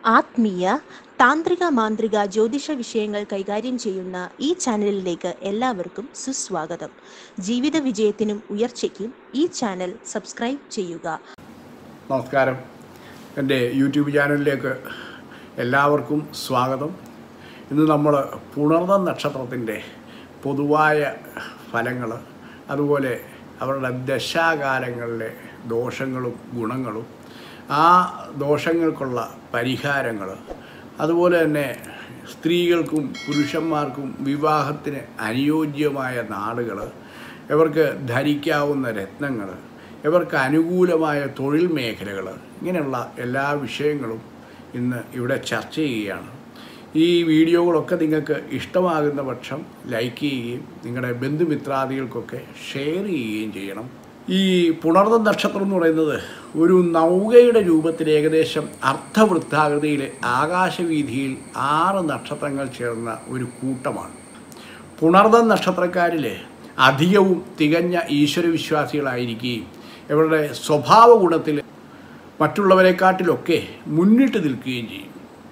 ആത്മീയ താന്ത്രിക മാന്ത്രിക ജ്യോതിഷ വിഷയങ്ങൾ കൈകാര്യം ചെയ്യുന്ന ഈ ചാനലിലേക്ക് എല്ലാവർക്കും സുസ്വാഗതം. ജീവിത വിജയത്തിനും ഉയർച്ചയ്ക്കും ഈ ചാനൽ സബ്സ്ക്രൈബ് ചെയ്യുക. നമസ്കാരം. എൻ്റെ യൂട്യൂബ് ചാനലിലേക്ക് എല്ലാവർക്കും സ്വാഗതം. ഇന്ന് നമ്മൾ പുണർന്ന നക്ഷത്രത്തിൻ്റെ പൊതുവായ ഫലങ്ങൾ, അതുപോലെ അവരുടെ ദശാകാലങ്ങളിലെ ദോഷങ്ങളും ഗുണങ്ങളും, ആ ദോഷങ്ങൾക്കുള്ള പരിഹാരങ്ങൾ, അതുപോലെ തന്നെ സ്ത്രീകൾക്കും പുരുഷന്മാർക്കും വിവാഹത്തിന് അനുയോജ്യമായ നാടുകൾ, ഇവർക്ക് ധരിക്കാവുന്ന രത്നങ്ങൾ, ഇവർക്ക് അനുകൂലമായ തൊഴിൽ മേഖലകൾ, ഇങ്ങനെയുള്ള എല്ലാ വിഷയങ്ങളും ഇന്ന് ഇവിടെ ചർച്ച ചെയ്യുകയാണ്. ഈ വീഡിയോകളൊക്കെ നിങ്ങൾക്ക് ഇഷ്ടമാകുന്ന പക്ഷം ലൈക്ക് ചെയ്യുകയും നിങ്ങളുടെ ബന്ധുമിത്രാദികൾക്കൊക്കെ ഷെയർ ചെയ്യുകയും ചെയ്യണം. ഈ പുണർന്ന നക്ഷത്രം എന്ന് പറയുന്നത് ഒരു നൗകയുടെ രൂപത്തിൽ ഏകദേശം അർദ്ധവൃത്താകൃതിയിൽ ആകാശവീതിയിൽ 6 നക്ഷത്രങ്ങൾ ചേർന്ന ഒരു കൂട്ടമാണ്. പുണർന്ന നക്ഷത്രക്കാരിൽ അധികവും തികഞ്ഞ ഈശ്വരവിശ്വാസികളായിരിക്കുകയും ഇവരുടെ സ്വഭാവ ഗുണത്തിൽ മറ്റുള്ളവരെക്കാട്ടിലൊക്കെ മുന്നിട്ട് നിൽക്കുകയും ചെയ്യും.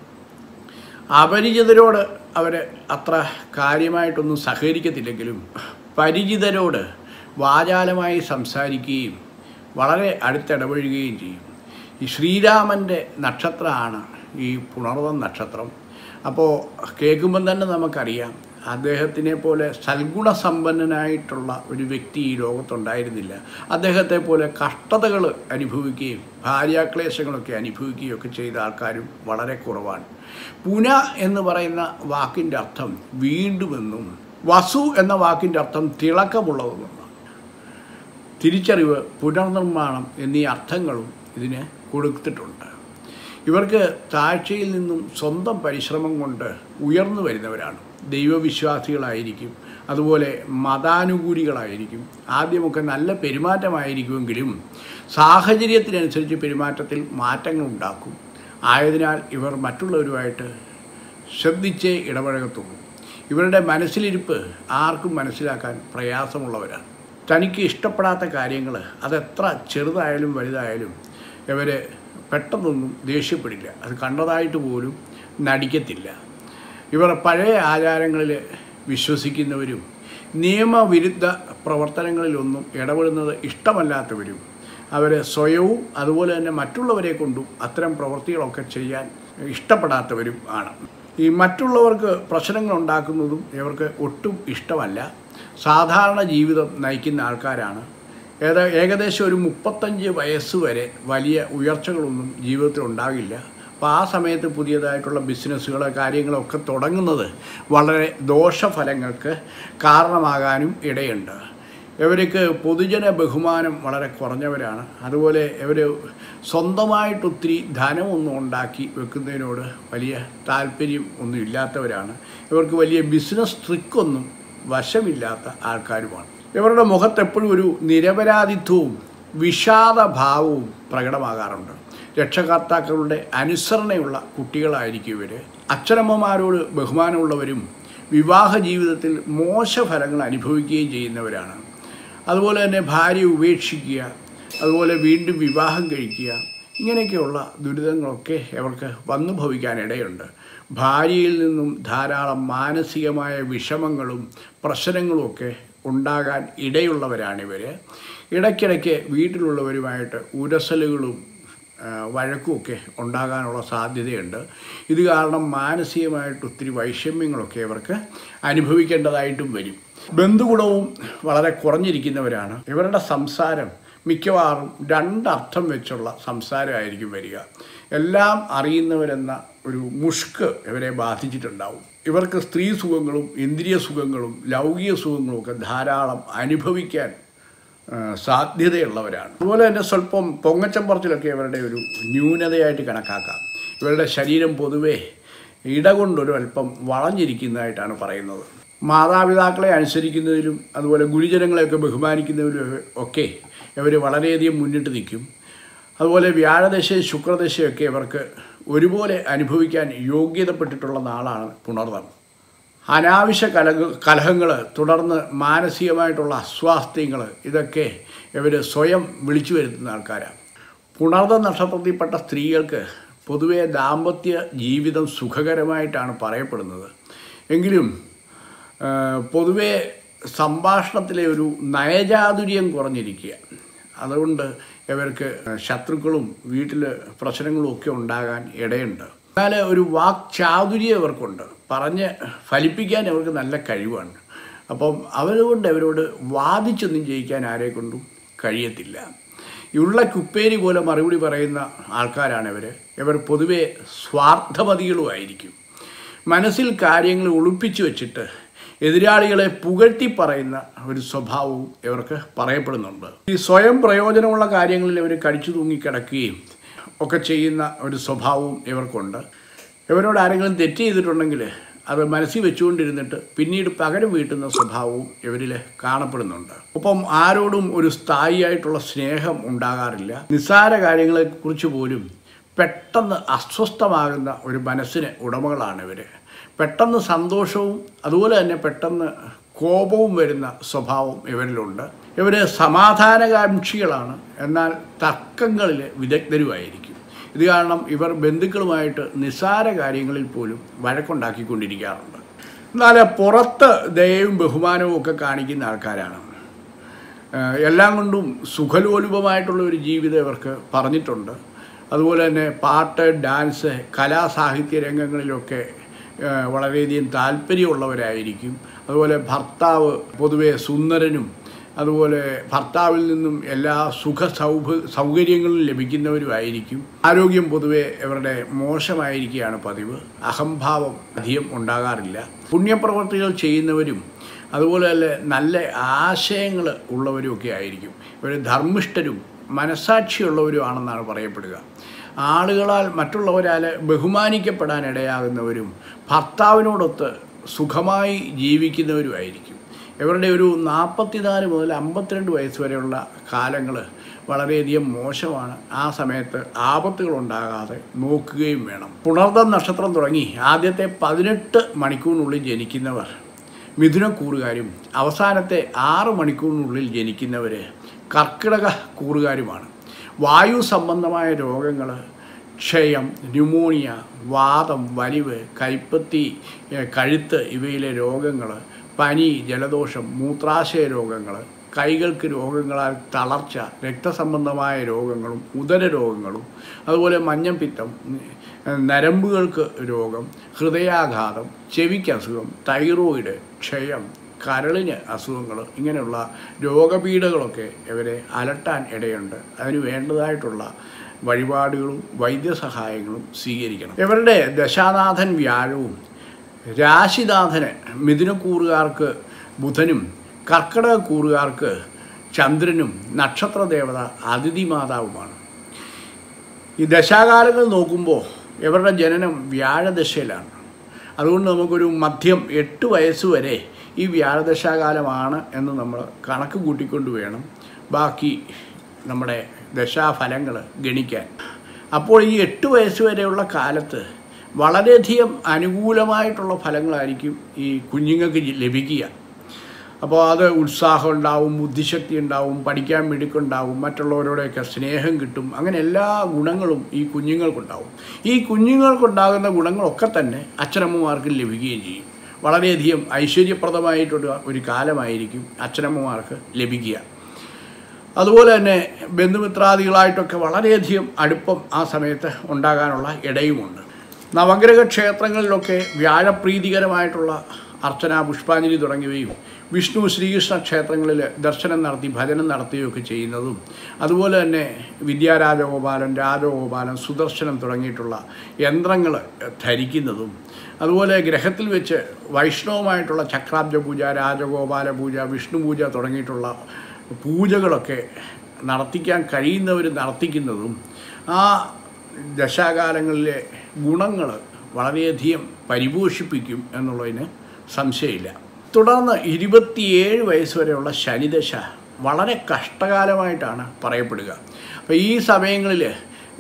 അപരിചിതരോട് അവർ അത്ര കാര്യമായിട്ടൊന്നും സഹകരിക്കത്തില്ലെങ്കിലും പരിചിതരോട് വാചാലമായി സംസാരിക്കുകയും വളരെ അടുത്തിടപഴകുകയും ചെയ്യും. ഈ ശ്രീരാമൻ്റെ നക്ഷത്രമാണ് ഈ പുണർന്ന നക്ഷത്രം. അപ്പോൾ കേൾക്കുമ്പം തന്നെ നമുക്കറിയാം, അദ്ദേഹത്തിനെ പോലെ സൽഗുണസമ്പന്നനായിട്ടുള്ള ഒരു വ്യക്തി ഈ ലോകത്തുണ്ടായിരുന്നില്ല. അദ്ദേഹത്തെ പോലെ കഷ്ടതകൾ അനുഭവിക്കുകയും ഭാര്യാക്ലേശങ്ങളൊക്കെ അനുഭവിക്കുകയും ഒക്കെ ചെയ്ത ആൾക്കാരും വളരെ കുറവാണ്. പുന എന്ന് പറയുന്ന വാക്കിൻ്റെ അർത്ഥം വീണ്ടുമെന്നും വസു എന്ന വാക്കിൻ്റെ അർത്ഥം തിളക്കമുള്ളതെന്നും തിരിച്ചറിവ്, പുനർനിർമ്മാണം എന്നീ അർത്ഥങ്ങളും ഇതിന് കൊടുത്തിട്ടുണ്ട്. ഇവർക്ക് താഴ്ചയിൽ നിന്നും സ്വന്തം പരിശ്രമം കൊണ്ട് ഉയർന്നു വരുന്നവരാണ്. ദൈവവിശ്വാസികളായിരിക്കും, അതുപോലെ മതാനുകൂലികളായിരിക്കും. ആദ്യമൊക്കെ നല്ല പെരുമാറ്റമായിരിക്കുമെങ്കിലും സാഹചര്യത്തിനനുസരിച്ച് പെരുമാറ്റത്തിൽ മാറ്റങ്ങൾ ഉണ്ടാക്കും. ആയതിനാൽ ഇവർ മറ്റുള്ളവരുമായിട്ട് ശ്രദ്ധിച്ചേ ഇടപഴകത്തുള്ളൂ. ഇവരുടെ മനസ്സിലിരിപ്പ് ആർക്കും മനസ്സിലാക്കാൻ പ്രയാസമുള്ളവരാണ്. തനിക്ക് ഇഷ്ടപ്പെടാത്ത കാര്യങ്ങൾ അതെത്ര ചെറുതായാലും വലുതായാലും ഇവർ പെട്ടെന്നൊന്നും ദേഷ്യപ്പെടില്ല. അത് കണ്ടതായിട്ട് പോലും നടിക്കത്തില്ല. ഇവർ പഴയ ആചാരങ്ങളിൽ വിശ്വസിക്കുന്നവരും നിയമവിരുദ്ധ പ്രവർത്തനങ്ങളിലൊന്നും ഇടപെടുന്നത് ഇഷ്ടമല്ലാത്തവരും അവർ സ്വയവും അതുപോലെ തന്നെ മറ്റുള്ളവരെ കൊണ്ടും അത്തരം പ്രവൃത്തികളൊക്കെ ചെയ്യാൻ ഇഷ്ടപ്പെടാത്തവരും ആണ്. ഈ മറ്റുള്ളവർക്ക് പ്രശ്നങ്ങൾ ഉണ്ടാക്കുന്നതും ഇവർക്ക് ഒട്ടും ഇഷ്ടമല്ല. സാധാരണ ജീവിതം നയിക്കുന്ന ആൾക്കാരാണ്. ഏകദേശം ഒരു 35 വയസ്സ് വരെ വലിയ ഉയർച്ചകളൊന്നും ജീവിതത്തിൽ ഉണ്ടാകില്ല. അപ്പോൾ ആ സമയത്ത് പുതിയതായിട്ടുള്ള ബിസിനസ്സുകൾ, കാര്യങ്ങളൊക്കെ തുടങ്ങുന്നത് വളരെ ദോഷഫലങ്ങൾക്ക് കാരണമാകാനും ഇടയുണ്ട്. ഇവർക്ക് പൊതുജന ബഹുമാനം വളരെ കുറഞ്ഞവരാണ്. അതുപോലെ ഇവർ സ്വന്തമായിട്ടൊത്തിരി ധനമൊന്നും ഉണ്ടാക്കി വെക്കുന്നതിനോട് വലിയ താല്പര്യം ഒന്നും ഇല്ലാത്തവരാണ്. ഇവർക്ക് വലിയ ബിസിനസ് ട്രിക്കൊന്നും വശമില്ലാത്ത ആൾക്കാരുമാണ്. ഇവരുടെ മുഖത്തെപ്പോഴും ഒരു നിരപരാധിത്വവും വിഷാദഭാവവും പ്രകടമാകാറുണ്ട്. രക്ഷകർത്താക്കളുടെ അനുസരണയുള്ള കുട്ടികളായിരിക്കും ഇവർ. അച്ഛനമ്മമാരോട് ബഹുമാനമുള്ളവരും വിവാഹ ജീവിതത്തിൽ മോശഫലങ്ങൾ അനുഭവിക്കുകയും ചെയ്യുന്നവരാണ്. അതുപോലെ തന്നെ ഭാര്യ ഉപേക്ഷിക്കുക, അതുപോലെ വീണ്ടും വിവാഹം കഴിക്കുക, ഇങ്ങനെയൊക്കെയുള്ള ദുരിതങ്ങളൊക്കെ ഇവർക്ക് വന്നു ഭവിക്കാനിടയുണ്ട്. ഭാര്യയിൽ നിന്നും ധാരാളം മാനസികമായ വിഷമങ്ങളും പ്രശ്നങ്ങളുമൊക്കെ ഉണ്ടാകാൻ ഇടയുള്ളവരാണിവർ. ഇടയ്ക്കിടയ്ക്ക് വീട്ടിലുള്ളവരുമായിട്ട് ഉരസലുകളും വഴക്കുമൊക്കെ ഉണ്ടാകാനുള്ള സാധ്യതയുണ്ട്. ഇത് കാരണം മാനസികമായിട്ട് ഒത്തിരി വൈഷമ്യങ്ങളൊക്കെ ഇവർക്ക് അനുഭവിക്കേണ്ടതായിട്ടും വരും. ബന്ധുഗുണവും വളരെ കുറഞ്ഞിരിക്കുന്നവരാണ്. ഇവരുടെ സംസാരം മിക്കവാറും 2 അർത്ഥം വെച്ചുള്ള സംസാരമായിരിക്കും വരിക. എല്ലാം അറിയുന്നവരെന്ന ഒരു മുഷ്ക് ഇവരെ ബാധിച്ചിട്ടുണ്ടാവും. ഇവർക്ക് സ്ത്രീ സുഖങ്ങളും ഇന്ദ്രിയ സുഖങ്ങളും ലൗകിക സുഖങ്ങളും ഒക്കെ ധാരാളം അനുഭവിക്കാൻ സാധ്യതയുള്ളവരാണ്. അതുപോലെ തന്നെ സ്വല്പം പൊങ്ങച്ചം പറച്ചിലൊക്കെ ഇവരുടെ ഒരു ന്യൂനതയായിട്ട് കണക്കാക്കാം. ഇവരുടെ ശരീരം പൊതുവേ ഇടകൊണ്ടൊരു അല്പം വളഞ്ഞിരിക്കുന്നതായിട്ടാണ് പറയുന്നത്. മാതാപിതാക്കളെ അനുസരിക്കുന്നതിലും അതുപോലെ ഗുരുജനങ്ങളെയൊക്കെ ബഹുമാനിക്കുന്നതിലും ഒക്കെ ഇവർ വളരെയധികം മുന്നിട്ട് നിൽക്കും. അതുപോലെ വ്യാഴദശയും ശുക്രദശയൊക്കെ ഇവർക്ക് ഒരുപോലെ അനുഭവിക്കാൻ യോഗ്യതപ്പെട്ടിട്ടുള്ള നാളാണ് പുണർന്നം. അനാവശ്യ കലഹങ്ങൾ, തുടർന്ന് മാനസികമായിട്ടുള്ള അസ്വാസ്ഥ്യങ്ങൾ, ഇതൊക്കെ ഇവർ സ്വയം വിളിച്ചു വരുത്തുന്ന ആൾക്കാരാണ്. പുണർന്ന നക്ഷത്രത്തിൽപ്പെട്ട സ്ത്രീകൾക്ക് പൊതുവെ ദാമ്പത്യ ജീവിതം സുഖകരമായിട്ടാണ് പറയപ്പെടുന്നത്. എങ്കിലും പൊതുവെ സംഭാഷണത്തിലെ ഒരു നയചാതുര്യം കുറഞ്ഞിരിക്കുക. അതുകൊണ്ട് ഇവർക്ക് ശത്രുക്കളും വീട്ടിൽ പ്രശ്നങ്ങളും ഒക്കെ ഉണ്ടാകാൻ ഇടയുണ്ട്. എന്നാൽ ഒരു വാക്ചാതുര്യം ഇവർക്കുണ്ട്. പറഞ്ഞ് ഫലിപ്പിക്കാൻ അവർക്ക് നല്ല കഴിവാണ്. അപ്പം അതുകൊണ്ട് അവരോട് വാദിച്ചൊന്നും ജയിക്കാൻ ആരെക്കൊണ്ടും കഴിയത്തില്ല. ഉരുളക്കുപ്പേരി പോലെ മറുപടി പറയുന്ന ആൾക്കാരാണ് ഇവർ പൊതുവെ സ്വാർത്ഥമതികളുമായിരിക്കും. മനസ്സിൽ കാര്യങ്ങൾ ഒളിപ്പിച്ചു വച്ചിട്ട് എതിരാളികളെ പുകഴ്ത്തി പറയുന്ന ഒരു സ്വഭാവവും ഇവർക്ക് പറയപ്പെടുന്നുണ്ട്. ഈ സ്വയം പ്രയോജനമുള്ള കാര്യങ്ങളിൽ ഇവർ കടിച്ചു തൂങ്ങിക്കിടക്കുകയും ഒക്കെ ചെയ്യുന്ന ഒരു സ്വഭാവവും ഇവർക്കുണ്ട്. ഇവരോട് ആരെങ്കിലും തെറ്റ് ചെയ്തിട്ടുണ്ടെങ്കിൽ അത് മനസ്സിൽ വെച്ചുകൊണ്ടിരുന്നിട്ട് പിന്നീട് പകരം വീട്ടുന്ന സ്വഭാവവും ഇവരിൽ കാണപ്പെടുന്നുണ്ട്. ഒപ്പം ആരോടും ഒരു സ്ഥായിയായിട്ടുള്ള സ്നേഹം ഉണ്ടാകാറില്ല. നിസ്സാര കാര്യങ്ങളെക്കുറിച്ച് പോലും പെട്ടെന്ന് അസ്വസ്ഥമാകുന്ന ഒരു മനസ്സിന് ഉടമകളാണ് ഇവർ. പെട്ടെന്ന് സന്തോഷവും അതുപോലെ തന്നെ പെട്ടെന്ന് കോപവും വരുന്ന സ്വഭാവം ഇവരിലുണ്ട്. ഇവർ സമാധാനകാംക്ഷികളാണ്, എന്നാൽ തർക്കങ്ങളിൽ വിദഗ്ധരുമായിരിക്കും. ഇത് കാരണം ഇവർ ബന്ധുക്കളുമായിട്ട് നിസ്സാര കാര്യങ്ങളിൽ പോലും വഴക്കുണ്ടാക്കിക്കൊണ്ടിരിക്കാറുണ്ട്. എന്നാൽ പുറത്ത് ദയവും ബഹുമാനവും ഒക്കെ കാണിക്കുന്ന ആൾക്കാരാണ്. എല്ലാം കൊണ്ടും സുഖലോലുപമായിട്ടുള്ള ഒരു ജീവിതം ഇവർക്ക് പറഞ്ഞിട്ടുണ്ട്. അതുപോലെ തന്നെ പാട്ട്, ഡാൻസ്, കലാസാഹിത്യ രംഗങ്ങളിലൊക്കെ വളരെയധികം താല്പര്യമുള്ളവരായിരിക്കും. അതുപോലെ ഭർത്താവ് പൊതുവെ സുന്ദരനും അതുപോലെ ഭർത്താവിൽ നിന്നും എല്ലാ സൗകര്യങ്ങളും ലഭിക്കുന്നവരുമായിരിക്കും. ആരോഗ്യം പൊതുവെ ഇവരുടെ മോശമായിരിക്കുകയാണ് പതിവ്. അഹംഭാവം അധികം ഉണ്ടാകാറില്ല. പുണ്യപ്രവർത്തികൾ ചെയ്യുന്നവരും അതുപോലെ തന്നെ നല്ല ആശയങ്ങൾ ഉള്ളവരുമൊക്കെ ആയിരിക്കും. ഇവർ ധർമ്മിഷ്ഠരും മനസ്സാക്ഷിയുള്ളവരുമാണെന്നാണ് പറയപ്പെടുക. ആളുകളാൽ മറ്റുള്ളവരാൽ ബഹുമാനിക്കപ്പെടാൻ ഇടയാകുന്നവരും ഭർത്താവിനോടൊത്ത് സുഖമായി ജീവിക്കുന്നവരുമായിരിക്കും. ഇവരുടെ ഒരു 44 മുതൽ 52 വയസ്സ് വരെയുള്ള കാലങ്ങൾ വളരെയധികം മോശമാണ്. ആ സമയത്ത് ആപത്തുകൾ ഉണ്ടാകാതെ നോക്കുകയും വേണം. പുണർദം നക്ഷത്രം തുടങ്ങി ആദ്യത്തെ 18 മണിക്കൂറിനുള്ളിൽ ജനിക്കുന്നവർ മിഥുനക്കൂറുകാരും അവസാനത്തെ 6 മണിക്കൂറിനുള്ളിൽ ജനിക്കുന്നവർ കർക്കിടക കൂറുകാരുമാണ്. വായു സംബന്ധമായ രോഗങ്ങൾ, ക്ഷയം, ന്യൂമോണിയ, വാതം, വലിവ്, കൈപ്പത്തി, കഴുത്ത് ഇവയിലെ രോഗങ്ങൾ, പനി, ജലദോഷം, മൂത്രാശയ രോഗങ്ങൾ, കൈകൾക്ക് രോഗങ്ങളാൽ തളർച്ച, രക്തസംബന്ധമായ രോഗങ്ങളും ഉദരരോഗങ്ങളും അതുപോലെ മഞ്ഞപ്പിത്തം, നരമ്പുകൾക്ക് രോഗം, ഹൃദയാഘാതം, ചെവിക്ക് അസുഖം, തൈറോയിഡ്, ക്ഷയം, കരളിന് അസുഖങ്ങൾ, ഇങ്ങനെയുള്ള രോഗപീഠകളൊക്കെ ഇവരെ അലട്ടാൻ ഇടയുണ്ട്. അതിന് വേണ്ടതായിട്ടുള്ള വഴിപാടുകളും വൈദ്യസഹായങ്ങളും സ്വീകരിക്കണം. ഇവരുടെ ദശാനാഥൻ വ്യാഴവും രാശിനാഥന് മിഥുനക്കൂറുകാർക്ക് ബുധനും കർക്കിടക കൂറുകാർക്ക് ചന്ദ്രനും നക്ഷത്രദേവത അതിഥി മാതാവുമാണ്. ഈ ദശാകാലങ്ങൾ നോക്കുമ്പോൾ ഇവരുടെ ജനനം വ്യാഴദശയിലാണ്. അതുകൊണ്ട് നമുക്കൊരു മധ്യം 8 വയസ്സ് വരെ ഈ വ്യാഴദശാകാലമാണ് എന്ന് നമ്മൾ കണക്ക് കൂട്ടിക്കൊണ്ട് വേണം ബാക്കി നമ്മുടെ ദശാഫലങ്ങൾ ഗണിക്കാൻ. അപ്പോൾ ഈ 8 വയസ്സ് വരെയുള്ള കാലത്ത് വളരെയധികം അനുകൂലമായിട്ടുള്ള ഫലങ്ങളായിരിക്കും ഈ കുഞ്ഞുങ്ങൾക്ക് ലഭിക്കുക. അപ്പോൾ അത് ഉത്സാഹം ഉണ്ടാവും, ബുദ്ധിശക്തി ഉണ്ടാവും, പഠിക്കാൻ മിടുക്കുണ്ടാവും, മറ്റുള്ളവരോടൊക്കെ സ്നേഹം കിട്ടും. അങ്ങനെ എല്ലാ ഗുണങ്ങളും ഈ കുഞ്ഞുങ്ങൾക്കുണ്ടാവും. ഈ കുഞ്ഞുങ്ങൾക്കുണ്ടാകുന്ന ഗുണങ്ങളൊക്കെ തന്നെ അച്ഛനമ്മമാർക്ക് ലഭിക്കുകയും ചെയ്യും. വളരെയധികം ഐശ്വര്യപ്രദമായിട്ടുള്ള ഒരു കാലമായിരിക്കും അച്ഛനമ്മമാർക്ക് ലഭിക്കുക. അതുപോലെ തന്നെ ബന്ധുമിത്രാദികളായിട്ടൊക്കെ വളരെയധികം അടുപ്പം ആ സമയത്ത് ഉണ്ടാകാനുള്ള ഇടയുമുണ്ട്. നവഗ്രഹ ക്ഷേത്രങ്ങളിലൊക്കെ വ്യാഴപ്രീതികരമായിട്ടുള്ള അർച്ചന, പുഷ്പാഞ്ജലി തുടങ്ങിയവയും വിഷ്ണു ശ്രീകൃഷ്ണ ക്ഷേത്രങ്ങളിൽ ദർശനം നടത്തി ഭജനം നടത്തുകയൊക്കെ ചെയ്യുന്നതും അതുപോലെ തന്നെ വിദ്യാരാജഗോപാലൻ, രാജഗോപാലൻ, സുദർശനം തുടങ്ങിയിട്ടുള്ള യന്ത്രങ്ങൾ ധരിക്കുന്നതും അതുപോലെ ഗ്രഹത്തിൽ വെച്ച് വൈഷ്ണവമായിട്ടുള്ള ചക്രാബ്ജ പൂജ, രാജഗോപാല പൂജ, വിഷ്ണു പൂജ തുടങ്ങിയിട്ടുള്ള പൂജകളൊക്കെ നടത്തിക്കാൻ കഴിയുന്നവർ നടത്തിക്കുന്നതും ആ ദശാകാലങ്ങളിലെ ഗുണങ്ങൾ വളരെയധികം പരിപോഷിപ്പിക്കും എന്നുള്ളതിന് സംശയമില്ല. തുടർന്ന് 27 വയസ്സ് വരെയുള്ള ശനിദശ വളരെ കഷ്ടകാലമായിട്ടാണ് പറയപ്പെടുക. അപ്പോൾ ഈ സമയങ്ങളിൽ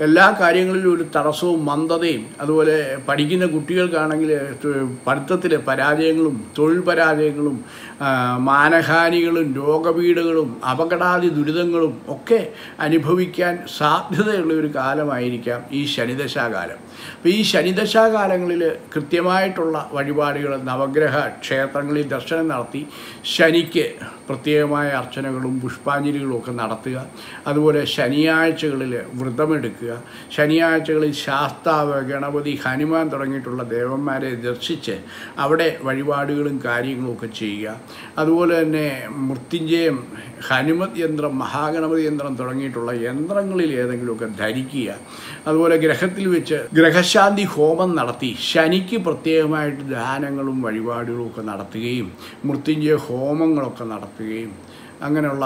എല്ലാ കാര്യങ്ങളിലും ഒരു തടസ്സവും മന്ദതയും, അതുപോലെ പഠിക്കുന്ന കുട്ടികൾക്കാണെങ്കിൽ പഠിത്തത്തിലെ പരാജയങ്ങളും തൊഴിൽ പരാജയങ്ങളും മാനഹാനികളും രോഗപീഠകളും അപകടാദി ദുരിതങ്ങളും ഒക്കെ അനുഭവിക്കാൻ സാധ്യതയുള്ള ഒരു കാലമായിരിക്കാം ഈ ശനിദശാകാലം. അപ്പോൾ ഈ ശനിദശാകാലങ്ങളിൽ കൃത്യമായിട്ടുള്ള വഴിപാടുകൾ നവഗ്രഹ ക്ഷേത്രങ്ങളിൽ ദർശനം നടത്തി ശനിക്ക് പ്രത്യേകമായ അർച്ചനകളും പുഷ്പാഞ്ജലികളും ഒക്കെ നടത്തുക. അതുപോലെ ശനിയാഴ്ചകളിൽ വ്രതമെടുക്കുക. ശനിയാഴ്ചകളിൽ ശാസ്താവ്, ഗണപതി, ഹനുമാൻ തുടങ്ങിയിട്ടുള്ള ദേവന്മാരെ ദർശിച്ച് അവിടെ വഴിപാടുകളും കാര്യങ്ങളും ഒക്കെ ചെയ്യുക. അതുപോലെ തന്നെ മൃത്യുഞ്ജയം, ഹനുമത് യന്ത്രം, മഹാഗണപതി യന്ത്രം തുടങ്ങിയിട്ടുള്ള യന്ത്രങ്ങളിൽ ഏതെങ്കിലുമൊക്കെ ധരിക്കുക. അതുപോലെ ഗ്രഹത്തിൽ വെച്ച് ഗ്രഹശാന്തി ഹോമം നടത്തി ശനിക്ക് പ്രത്യേകമായിട്ട് ദാനങ്ങളും വഴിപാടുകളും ഒക്കെ നടത്തുകയും മൃത്യുഞ്ജയ ഹോമങ്ങളൊക്കെ നടത്തുകയും അങ്ങനെയുള്ള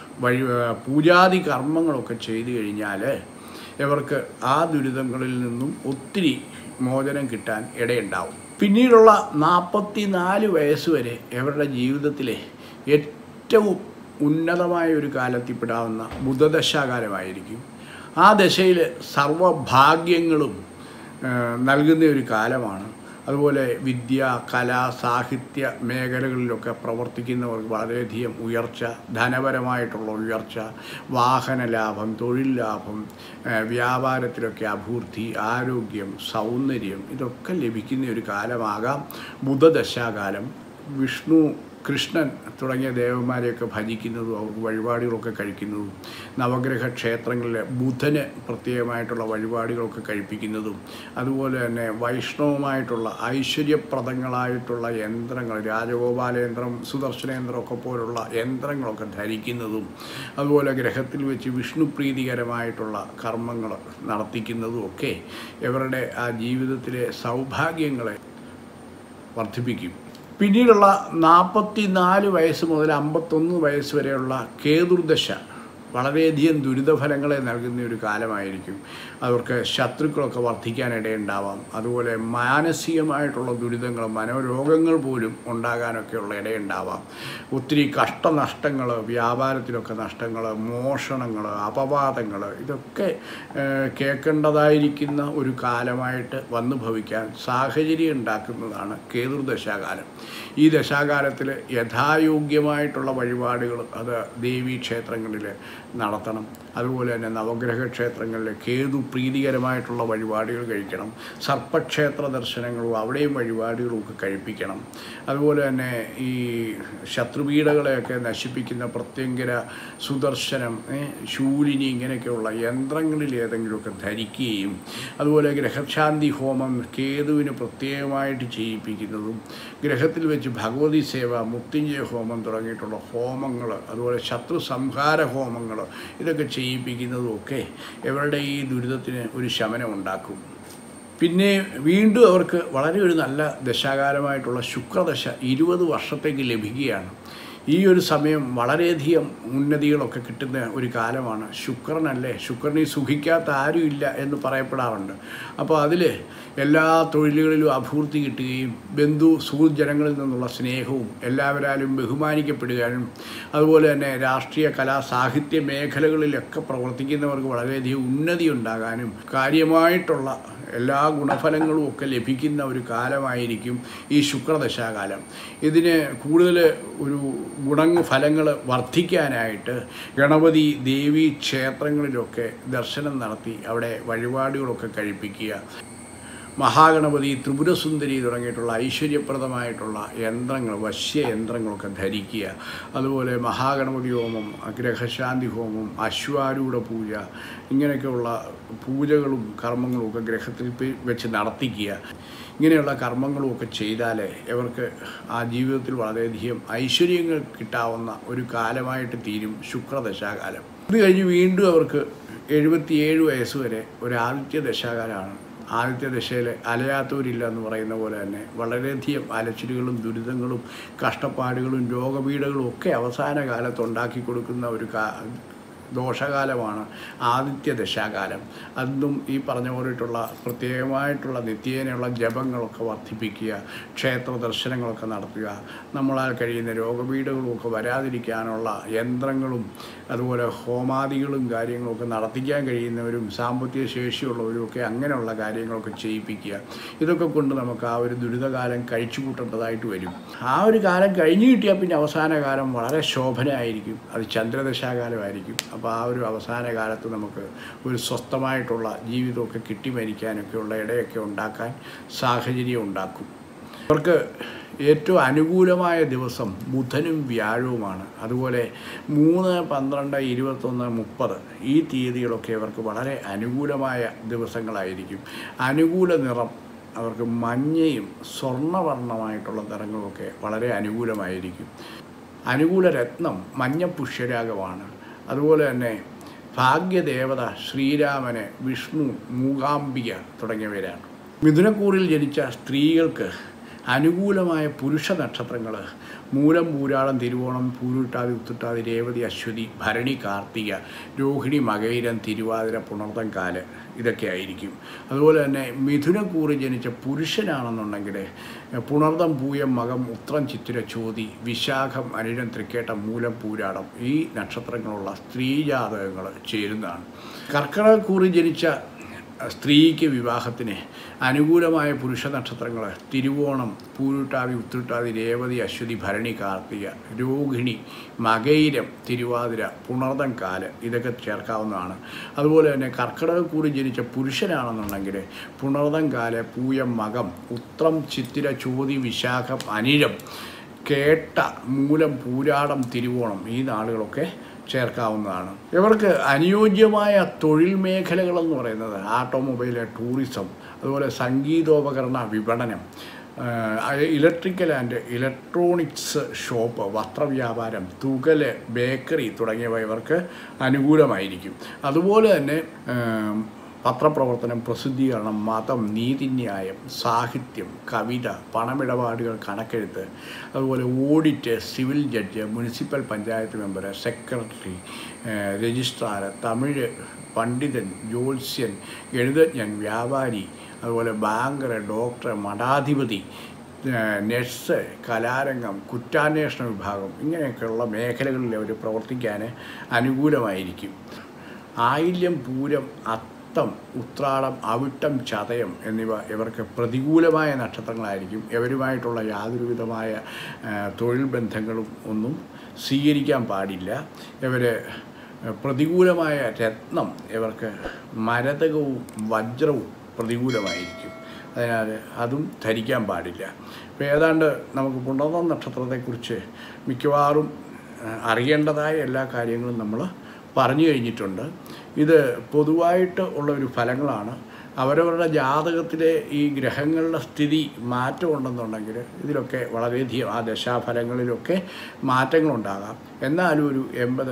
പൂജാതി കർമ്മങ്ങളൊക്കെ ചെയ്തു കഴിഞ്ഞാൽ ഇവർക്ക് ആ ദുരിതങ്ങളിൽ നിന്നും ഒത്തിരി മോചനം കിട്ടാൻ ഇടയുണ്ടാവും. പിന്നീടുള്ള 44 വയസ്സ് വരെ ഇവരുടെ ജീവിതത്തിലെ ഏറ്റവും ഉന്നതമായ ഒരു കാലത്തിൽപ്പെടാവുന്ന ബുധദശാകാലമായിരിക്കും. ആ ദശയിൽ സർവഭാഗ്യങ്ങളും നൽകുന്ന ഒരു കാലമാണ്. അതുപോലെ വിദ്യ, കല, സാഹിത്യ മേഖലകളിലൊക്കെ പ്രവർത്തിക്കുന്നവർക്ക് വളരെയധികം ഉയർച്ച, ധനപരമായിട്ടുള്ള ഉയർച്ച, വാഹന ലാഭം, തൊഴിൽ ലാഭം, വ്യാപാരത്തിലൊക്കെ അഭിവൃദ്ധി, ആരോഗ്യം, സൗന്ദര്യം ഇതൊക്കെ ലഭിക്കുന്ന ഒരു കാലമാകാം ബുധദശാകാലം. വിഷ്ണു, കൃഷ്ണൻ തുടങ്ങിയ ദേവന്മാരെയൊക്കെ ഭജിക്കുന്നതും അവർക്ക് വഴിപാടുകളൊക്കെ കഴിക്കുന്നതും നവഗ്രഹ ക്ഷേത്രങ്ങളിലെ ബുധന് പ്രത്യേകമായിട്ടുള്ള വഴിപാടുകളൊക്കെ കഴിപ്പിക്കുന്നതും അതുപോലെ തന്നെ വൈഷ്ണവമായിട്ടുള്ള ഐശ്വര്യപ്രദങ്ങളായിട്ടുള്ള യന്ത്രങ്ങൾ, രാജഗോപാലയന്ത്രം, സുദർശനയന്ത്രമൊക്കെ പോലുള്ള യന്ത്രങ്ങളൊക്കെ ധരിക്കുന്നതും അതുപോലെ ഗ്രഹത്തിൽ വെച്ച് വിഷ്ണുപ്രീതികരമായിട്ടുള്ള കർമ്മങ്ങൾ നടത്തിക്കുന്നതും ഒക്കെ ഇവരുടെ ആ ജീവിതത്തിലെ സൗഭാഗ്യങ്ങളെ വർദ്ധിപ്പിക്കും. പിന്നീടുള്ള 44 വയസ്സ് മുതൽ 51 വയസ്സ് വരെയുള്ള കേതുർദശ വളരെയധികം ദുരിതഫലങ്ങളെ നൽകുന്ന ഒരു കാലമായിരിക്കും. അവർക്ക് ശത്രുക്കളൊക്കെ വർദ്ധിക്കാനിടയുണ്ടാവാം. അതുപോലെ മാനസികമായിട്ടുള്ള ദുരിതങ്ങൾ, മനോരോഗങ്ങൾ പോലും ഉണ്ടാകാനൊക്കെയുള്ള ഇടയുണ്ടാവാം. ഒത്തിരി കഷ്ടനഷ്ടങ്ങൾ, വ്യാപാരത്തിലൊക്കെ നഷ്ടങ്ങൾ, മോഷണങ്ങൾ, അപവാദങ്ങൾ ഇതൊക്കെ കേൾക്കേണ്ടതായിരിക്കുന്ന ഒരു കാലമായിട്ട് വന്നു ഭവിക്കാൻ സാഹചര്യം ഉണ്ടാക്കുന്നതാണ് കേതുർദശാകാലം. ഈ ദശാകാലത്തിൽ യഥായോഗ്യമായിട്ടുള്ള വഴിപാടുകൾ അത് ദേവീക്ഷേത്രങ്ങളിൽ നടത്തണം. അതുപോലെ തന്നെ നവഗ്രഹ ക്ഷേത്രങ്ങളിൽ കേതു പ്രീതികരമായിട്ടുള്ള വഴിപാടുകൾ കഴിക്കണം. സർപ്പക്ഷേത്ര ദർശനങ്ങളും അവിടെയും വഴിപാടുകളും ഒക്കെ കഴിപ്പിക്കണം. അതുപോലെ തന്നെ ഈ ശത്രുപീഠകളെയൊക്കെ നശിപ്പിക്കുന്ന പ്രത്യങ്കര, സുദർശനം, ശൂലിനി ഇങ്ങനെയൊക്കെയുള്ള യന്ത്രങ്ങളിൽ ഏതെങ്കിലുമൊക്കെ ധരിക്കുകയും അതുപോലെ ഗ്രഹശാന്തി ഹോമം കേതുവിന് പ്രത്യേകമായിട്ട് ചെയ്യിപ്പിക്കുന്നതും ഗ്രഹത്തിൽ വെച്ച് ഭഗവതി സേവ, മൃത്യുഞ്ജയ ഹോമം തുടങ്ങിയിട്ടുള്ള ഹോമങ്ങൾ, അതുപോലെ ശത്രു സംഹാര ഹോമങ്ങൾ ഇതൊക്കെ ചെയ്യിപ്പിക്കുന്നതുമൊക്കെ ഇവരുടെ ഈ ദുരിതത്തിന് ഒരു ശമനം ഉണ്ടാക്കും. പിന്നെ വീണ്ടും അവർക്ക് വളരെ ഒരു നല്ല ദശാകാലമായിട്ടുള്ള ശുക്രദശ 20 വർഷത്തേക്ക് ലഭിക്കുകയാണ്. ഈ ഒരു സമയം വളരെയധികം ഉന്നതികളൊക്കെ കിട്ടുന്ന ഒരു കാലമാണ്. ശുക്രനല്ലേ, ശുക്രനെ സുഖിക്കാത്ത ആരുമില്ല എന്ന് പറയപ്പെടാറുണ്ട്. അപ്പോൾ അതിൽ എല്ലാ തൊഴിലുകളിലും അഭിവൃദ്ധി കിട്ടുകയും ബന്ധു സുഹൃജനങ്ങളിൽ നിന്നുള്ള സ്നേഹവും എല്ലാവരാലും ബഹുമാനിക്കപ്പെടുകയും അതുപോലെ തന്നെ രാഷ്ട്രീയ, കലാ, സാഹിത്യ മേഖലകളിലൊക്കെ പ്രവർത്തിക്കുന്നവർക്ക് വളരെയധികം ഉന്നതി ഉണ്ടാകാനും കാര്യമായിട്ടുള്ള എല്ലാ ഗുണഫലങ്ങളും ഒക്കെ ലഭിക്കുന്ന ഒരു കാലമായിരിക്കും ഈ ശുക്രദശാകാലം. ഇതിന് കൂടുതൽ ഒരു ഗുണഫലങ്ങൾ വർദ്ധിക്കാനായിട്ട് ഗണപതി, ദേവി ക്ഷേത്രങ്ങളിലൊക്കെ ദർശനം നടത്തി അവിടെ വഴിപാടുകളൊക്കെ കഴിപ്പിക്കുക. മഹാഗണപതി, ത്രിപുരസുന്ദരി തുടങ്ങിയിട്ടുള്ള ഐശ്വര്യപ്രദമായിട്ടുള്ള യന്ത്രങ്ങൾ, വശ്യയന്ത്രങ്ങളൊക്കെ ധരിക്കുക. അതുപോലെ മഹാഗണപതി ഹോമം, ഗ്രഹശാന്തി ഹോമം, അശ്വാരൂഢ പൂജ ഇങ്ങനെയൊക്കെയുള്ള പൂജകളും കർമ്മങ്ങളും ഒക്കെ ഗ്രഹത്തിൽ വെച്ച് നടത്തിക്കുക. ഇങ്ങനെയുള്ള കർമ്മങ്ങളുമൊക്കെ ചെയ്താൽ ഇവർക്ക് ആ ജീവിതത്തിൽ വളരെയധികം ഐശ്വര്യങ്ങൾ കിട്ടാവുന്ന ഒരു കാലമായിട്ട് തീരും ശുക്രദശാകാലം. ഇത് കഴിഞ്ഞ് വീണ്ടും അവർക്ക് 77 വയസ്സ് വരെ ഒരു ആദിത്യ ദശാകാലമാണ്. ആദിത്യ ദശയിൽ അലയാത്തവരില്ല എന്ന് പറയുന്ന പോലെ തന്നെ വളരെയധികം അലച്ചിലുകളും ദുരിതങ്ങളും കഷ്ടപ്പാടുകളും രോഗപീഠകളും ഒക്കെ അവസാന കാലത്ത് ഉണ്ടാക്കി കൊടുക്കുന്ന ഒരു ദോഷകാലമാണ് ആദിത്യ ദശാകാലം. അന്നും ഈ പറഞ്ഞ പോലെയുള്ള പ്രത്യേകമായിട്ടുള്ള നിത്യേനയുള്ള ജപങ്ങളൊക്കെ വർദ്ധിപ്പിക്കുക, ക്ഷേത്ര ദർശനങ്ങളൊക്കെ നടത്തുക, നമ്മളാൽ കഴിയുന്ന രോഗപീഠകളുമൊക്കെ വരാതിരിക്കാനുള്ള യന്ത്രങ്ങളും അതുപോലെ ഹോമാദികളും കാര്യങ്ങളൊക്കെ നടത്തിക്കാൻ കഴിയുന്നവരും സാമ്പത്തിക ശേഷിയുള്ളവരും ഒക്കെ അങ്ങനെയുള്ള കാര്യങ്ങളൊക്കെ ചെയ്യിപ്പിക്കുക. ഇതൊക്കെ കൊണ്ട് നമുക്ക് ആ ഒരു ദുരിതകാലം കഴിച്ചു കൂട്ടേണ്ടതായിട്ട് വരും. ആ ഒരു കാലം കഴിഞ്ഞു കിട്ടിയാൽ പിന്നെ അവസാന കാലം വളരെ ശോഭനമായിരിക്കും. അത് ചന്ദ്രദശാകാലമായിരിക്കും. അപ്പോൾ ആ ഒരു അവസാന കാലത്ത് നമുക്ക് ഒരു സ്വസ്ഥമായിട്ടുള്ള ജീവിതമൊക്കെ കിട്ടി മരിക്കാനൊക്കെയുള്ള ഇടയൊക്കെ ഉണ്ടാക്കാൻ സാഹചര്യം ഉണ്ടാക്കും. അവർക്ക് ഏറ്റവും അനുകൂലമായ ദിവസം ബുധനും വ്യാഴവുമാണ്. അതുപോലെ 3, 12, 21, 30 ഈ തീയതികളൊക്കെ അവർക്ക് വളരെ അനുകൂലമായ ദിവസങ്ങളായിരിക്കും. അനുകൂല നിറം അവർക്ക് മഞ്ഞയും സ്വർണ്ണവർണ്ണമായിട്ടുള്ള നിറങ്ങളുമൊക്കെ വളരെ അനുകൂലമായിരിക്കും. അനുകൂല രത്നം മഞ്ഞ പുഷ്യരാഗമാണ്. അതുപോലെ തന്നെ ഭാഗ്യദേവത ശ്രീരാമന്, വിഷ്ണു, മൂകാംബിക തുടങ്ങിയവരാണ്. മിഥുനക്കൂറിൽ ജനിച്ച സ്ത്രീകൾക്ക് അനുകൂലമായ പുരുഷ നക്ഷത്രങ്ങൾ മൂലം, പൂരാടം, തിരുവോണം, പൂരുട്ടാതി, ഉത്രട്ടാതി, രേവതി, അശ്വതി, ഭരണി, കാർത്തിക, രോഹിണി, മകയിരം, തിരുവാതിര, പുണർതം, കാല് ഇതൊക്കെ ആയിരിക്കും. അതുപോലെ തന്നെ മിഥുനക്കൂറിൽ ജനിച്ച പുരുഷനാണെന്നുണ്ടെങ്കിൽ പുണർതം, പൂയം, മകം, ഉത്രം, ചിത്തിര, ചോതി, വിശാഖം, അനിഴം, തൃക്കേട്ടം, മൂലം, പൂരാടം ഈ നക്ഷത്രങ്ങളുള്ള സ്ത്രീജാതകങ്ങൾ ചേരുന്നതാണ്. കർക്കിടകക്കൂറിൽ ജനിച്ച സ്ത്രീക്ക് വിവാഹത്തിന് അനുകൂലമായ പുരുഷ നക്ഷത്രങ്ങൾ തിരുവോണം, പൂരുട്ടാതി, ഉത്രട്ടാതി, രേവതി, അശ്വതി, ഭരണി, കാർത്തിക, രോഹിണി, മകയിരം, തിരുവാതിര, പുണർതം, കാല് ഇതൊക്കെ ചേർക്കാവുന്നതാണ്. അതുപോലെ തന്നെ കർക്കിടകക്കൂറിൽ ജനിച്ച പുരുഷനാണെന്നുണ്ടെങ്കിൽ പുണർതം, കാല്, പൂയം, മകം, ഉത്രം, ചിത്തിര, ചോതി, വിശാഖം, അനിഴം, കേട്ട, മൂലം, പൂരാടം, തിരുവോണം ഈ നാളുകളൊക്കെ ചേർക്കാവുന്നതാണ്. ഇവർക്ക് അനുയോജ്യമായ തൊഴിൽ മേഖലകളെന്ന് പറയുന്നത് ഓട്ടോമൊബൈൽ, ടൂറിസം, അതുപോലെ സംഗീതോപകരണ വിപണനം, ഇലക്ട്രിക്കൽ ആൻഡ് ഇലക്ട്രോണിക്സ് ഷോപ്പ്, വസ്ത്രവ്യാപാരം, തുകല്, ബേക്കറി തുടങ്ങിയവ ഇവർക്ക് അനുകൂലമായിരിക്കും. അതുപോലെ തന്നെ പത്രപ്രവർത്തനം, പ്രസിദ്ധീകരണം, മതം, നീതിന്യായം, സാഹിത്യം, കവിത, പണമിടപാടുകൾ, കണക്കെഴുത്ത്, അതുപോലെ audit, civil judge, municipal panchayat member, secretary, registrar, Tamil പണ്ഡിതൻ, ജ്യോത്സ്യൻ, എഴുത്തജ്ഞൻ, വ്യാപാരി, അതുപോലെ ബാങ്കർ, ഡോക്ടർ, മഠാധിപതി, നഴ്സ്, കലാരംഗം, കുറ്റാന്വേഷണ വിഭാഗം ഇങ്ങനെയൊക്കെയുള്ള മേഖലകളിൽ അവർ പ്രവർത്തിക്കാൻ അനുകൂലമായിരിക്കും. ആയില്യം, പൂരം, അത്തം, ഉത്രാടം, അവിട്ടം, ചതയം എന്നിവ ഇവർക്ക് പ്രതികൂലമായ നക്ഷത്രങ്ങളായിരിക്കും. ഇവരുമായിട്ടുള്ള യാതൊരുവിധമായ തൊഴിൽ ബന്ധങ്ങളും ഒന്നും സ്വീകരിക്കാൻ പാടില്ല. ഇവർ പ്രതികൂലമായ രത്നം ഇവർക്ക് മരതകവും വജ്രവും പ്രതികൂലമായിരിക്കും. അതിനാൽ അതും ധരിക്കാൻ പാടില്ല. ഇപ്പോൾ ഏതാണ്ട് നമുക്ക് പുണർതം നക്ഷത്രത്തെക്കുറിച്ച് മിക്കവാറും അറിയേണ്ടതായ എല്ലാ കാര്യങ്ങളും നമ്മൾ പറഞ്ഞു കഴിഞ്ഞിട്ടുണ്ട്. ഇത് പൊതുവായിട്ട് ഉള്ള ഒരു ഫലങ്ങളാണ്. അവരവരുടെ ജാതകത്തിലെ ഈ ഗ്രഹങ്ങളുടെ സ്ഥിതി മാറ്റമുണ്ടെന്നുണ്ടെങ്കിൽ ഇതിലൊക്കെ വളരെയധികം ആ ദശാഫലങ്ങളിലൊക്കെ മാറ്റങ്ങളുണ്ടാകാം. എന്നാലും ഒരു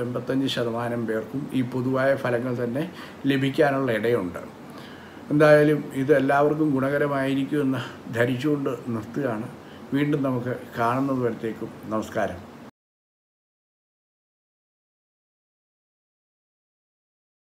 80-85% പേർക്കും ഈ പൊതുവായ ഫലങ്ങൾ തന്നെ ലഭിക്കാനുള്ള ഇടയുണ്ട്. എന്തായാലും ഇത് എല്ലാവർക്കും ഗുണകരമായിരിക്കുമെന്ന് ധരിച്ചുകൊണ്ട് നിർത്തുകയാണ്. വീണ്ടും നമുക്ക് കാണുന്നത് വരത്തേക്കും നമസ്കാരം.